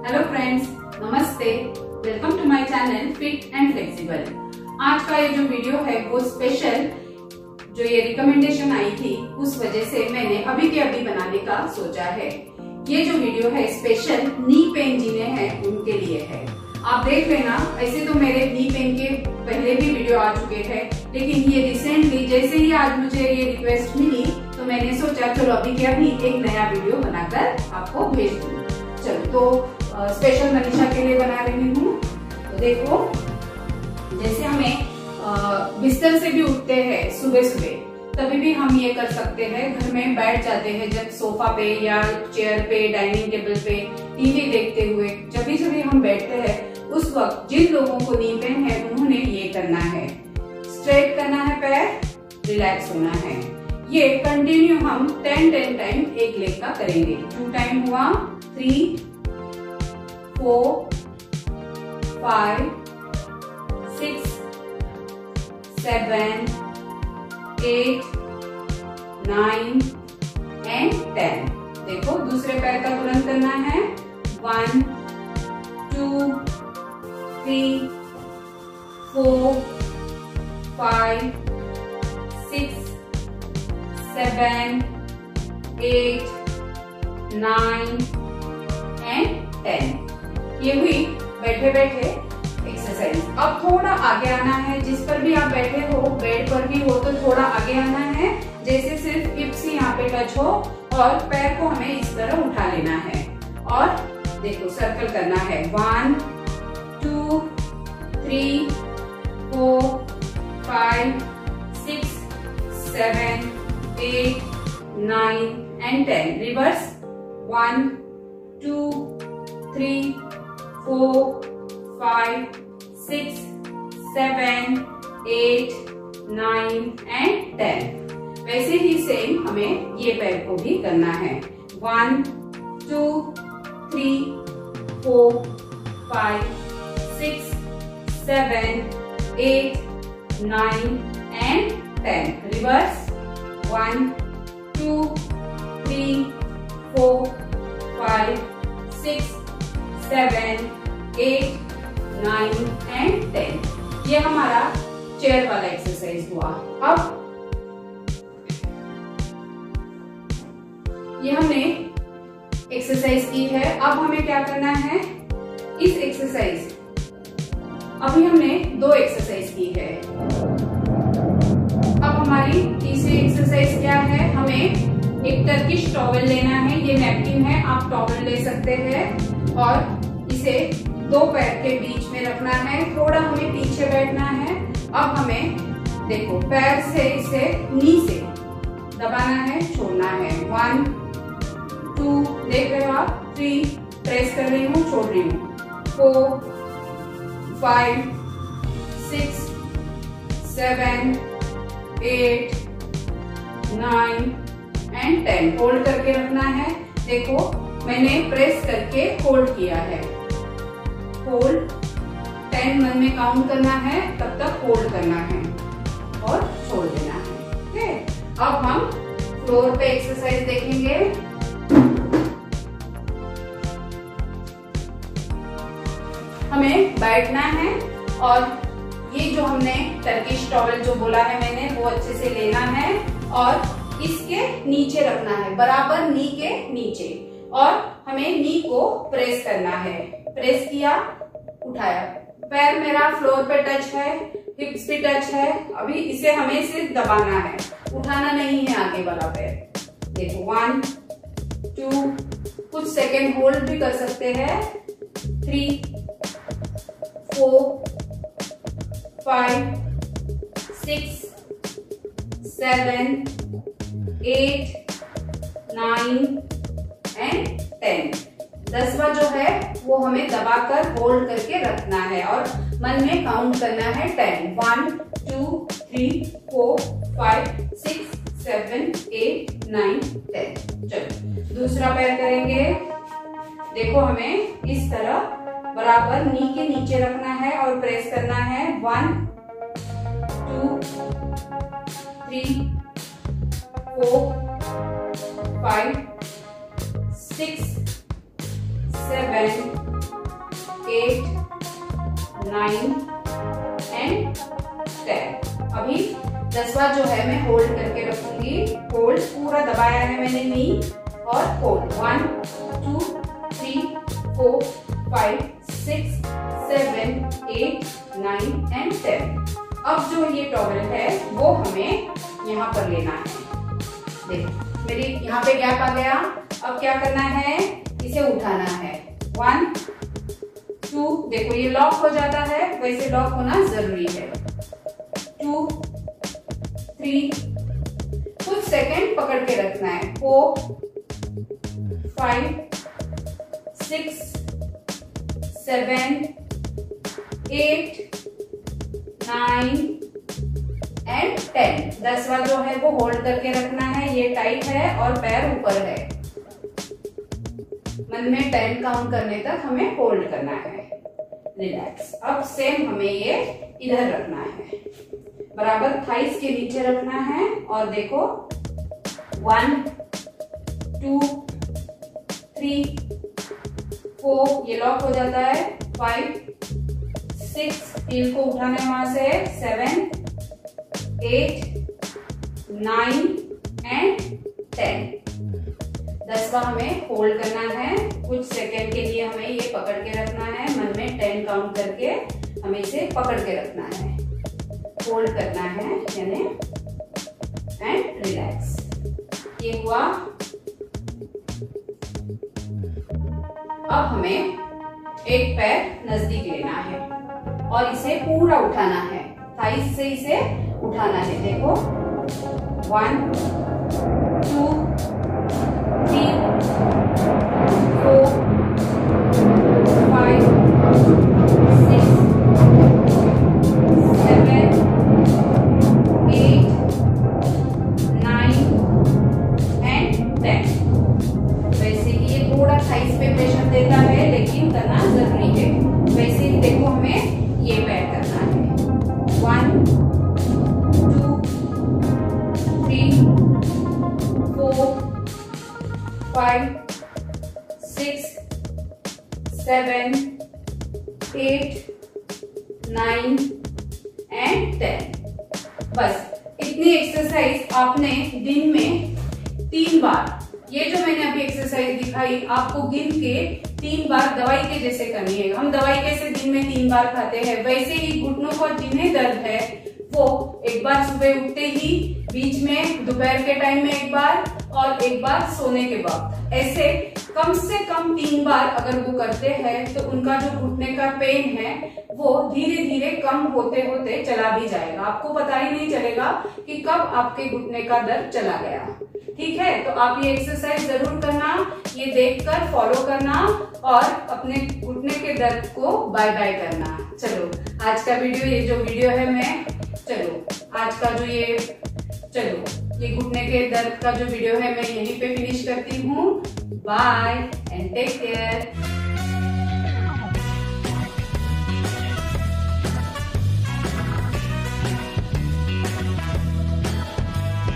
Hello friends, नमस्ते। Welcome to my channel fit and flexible. आज का ये जो वीडियो है वो स्पेशल, जो ये रिकमेंडेशन आई थी उस वजह से मैंने अभी के अभी बनाने का सोचा है। ये जो वीडियो है स्पेशल नी पेन जिन्हें है उनके लिए है। आप देख लेना, ऐसे तो मेरे नी पेन के पहले भी वीडियो आ चुके हैं, लेकिन ये रिसेंटली जैसे ही आज मुझे ये रिक्वेस्ट मिली तो मैंने सोचा चलो अभी के अभी एक नया वीडियो बनाकर आपको भेज दूं। चलो तो स्पेशल मनीषा के लिए बना रही हूँ। तो देखो, जैसे हमें बिस्तर से भी उठते हैं सुबह सुबह, तभी भी हम ये कर सकते हैं। घर में बैठ जाते हैं जब सोफा पे या चेयर पे, डाइनिंग टेबल पे टीवी देखते हुए जब भी हम बैठते हैं, उस वक्त जिन लोगों को नी पेन है उन्होंने ये करना है, स्ट्रेट करना है पैर, रिलैक्स होना है। ये कंटिन्यू हम 10 टाइम एक लेग का करेंगे। 2 टाइम हुआ, 3 4 5 6 7 8 9 एंड 10। देखो, दूसरे पैर का तुरंत करना है। 1 2 3 4 5 6 7 8 9 एंड 10। ये हुई बैठे बैठे एक्सरसाइज। अब थोड़ा आगे आना है, जिस पर भी आप बैठे हो, बेड पर भी हो तो थोड़ा आगे आना है। जैसे सिर्फ हिप्स यहाँ पे टच हो और पैर को हमें इस तरह उठा लेना है और देखो सर्कल करना है। 1 2 3 4 5 6 7 8 9 एंड 10। Reverse 1 2 3 4 5 6 7 8 9 and 10। वैसे ही सेम हमें ये पैर को भी करना है। 1 2 3 4 5 6 7 8 9 एंड 10। Reverse 1 2 3 4 5 6 7 8 9 and 10। ये हमारा चेयर वाला एक्सरसाइज हुआ। अब ये हमने एक्सरसाइज की है। अब हमें क्या करना है, इस एक्सरसाइज, अभी हमने 2 एक्सरसाइज की है। अब हमारी तीसरी एक्सरसाइज क्या है, हमें एक टर्किश टॉवल लेना है। ये नैपकिन है, आप टॉवल ले सकते हैं और इसे 2 पैर के बीच में रखना है। थोड़ा हमें पीछे बैठना है। अब हमें देखो पैर से इसे नी से दबाना है, छोड़ना है। 1 2 देख रहे हो आप, 3 प्रेस कर रही हूँ, छोड़ रही हूँ, 4 5 6 7 8 9 एंड 10। होल्ड करके रखना है। देखो मैंने प्रेस करके होल्ड किया है। होल्ड 10 मन में काउंट करना है, तब तक होल्ड करना है और छोड़ देना है। ओके, अब हम फ्लोर पे एक्सरसाइज देखेंगे। हमें बैठना है और ये जो हमने टर्किश टॉवल जो बोला है मैंने, वो अच्छे से लेना है और इसके नीचे रखना है, बराबर नी के नीचे, और हमें नी को प्रेस करना है। प्रेस किया, उठाया, पैर मेरा फ्लोर पे टच है, हिप्स पे टच है। अभी इसे हमें सिर्फ दबाना है, उठाना नहीं है आगे वाला पैर। देखो 1 2, कुछ सेकेंड होल्ड भी कर सकते हैं। 3 4 5 6 7 8 9 एंड 10। 10वां जो है वो हमें दबाकर होल्ड करके रखना है और मन में काउंट करना है 10। 1 2 3 4 5 6 7 8 9 10। चलो दूसरा पैर करेंगे। देखो हमें इस तरह बराबर नी के नीचे रखना है और प्रेस करना है। 1 2 3 4 5 6 7 9 and 10। अभी 10वां जो है मैं होल्ड करके रखूंगी। होल्ड पूरा दबाया है मैंने नी और होल्ड 1 2 3 4 5 6 7 8 9 and 10। अब जो ये टॉवल है वो हमें यहाँ पर लेना है। देखो मेरी यहाँ पे गैप आ गया। अब क्या करना है, इसे उठाना है। 1 2, देखो ये लॉक हो जाता है, वैसे लॉक होना जरूरी है। 2 3, कुछ सेकंड पकड़ के रखना है। 4 5 6 7 8 9 and 10। 10वां जो है वो होल्ड करके रखना है। ये टाइट है और पैर ऊपर है। मन में 10 काउंट करने तक हमें होल्ड करना है। रिलैक्स। अब सेम हमें ये इधर रखना है, बराबर थाइस के नीचे रखना है। और देखो 1 2 3 4, ये लॉक हो जाता है। 5 6, हील को उठाना है वहां से। 7 8 9 and 10। 10वां हमें होल्ड करना है। कुछ सेकंड के लिए हमें ये पकड़ के रखना है। मन में 10 काउंट करके हमें इसे पकड़ के रखना है, होल्ड करना है यानी, एंड रिलैक्स। ये हुआ। अब हमें एक पैर नजदीक लेना है और इसे पूरा उठाना है। थाइस से इसे उठाना है। देखो 1 2 3 4 5 6 7 8 9 and 10। वैसे ही ये थोड़ा थाइस पे प्रेशर देता है, लेकिन करना जरूरी है। वैसे ही देखो हमें ये पैर करना है। 1 2 3 4 5 6 7 8 9 and 10। बस इतनी एक्सरसाइज आपने दिन में 3 बार, ये जो मैंने अभी एक्सरसाइज दिखाई आपको गिन के 3 बार दवाई के जैसे करनी है। हम दवाई कैसे दिन में 3 बार खाते हैं, वैसे ही घुटनों को जिन्हें दर्द है वो एक बार सुबह उठते ही, बीच में दोपहर के टाइम में एक बार, और एक बार सोने के वक्त, ऐसे कम से कम 3 बार अगर वो करते हैं तो उनका जो घुटने का पेन है वो धीरे धीरे कम होते होते चला भी जाएगा। आपको पता ही नहीं चलेगा कि कब आपके घुटने का दर्द चला गया। ठीक है, तो आप ये एक्सरसाइज जरूर करना, ये देखकर फॉलो करना और अपने घुटने के दर्द को बाय बाय करना। चलो आज का वीडियो, ये जो वीडियो है आज का जो ये घुटने के दर्द का जो वीडियो है मैं यहीं पे फिनिश करती हूँ। Bye and take care.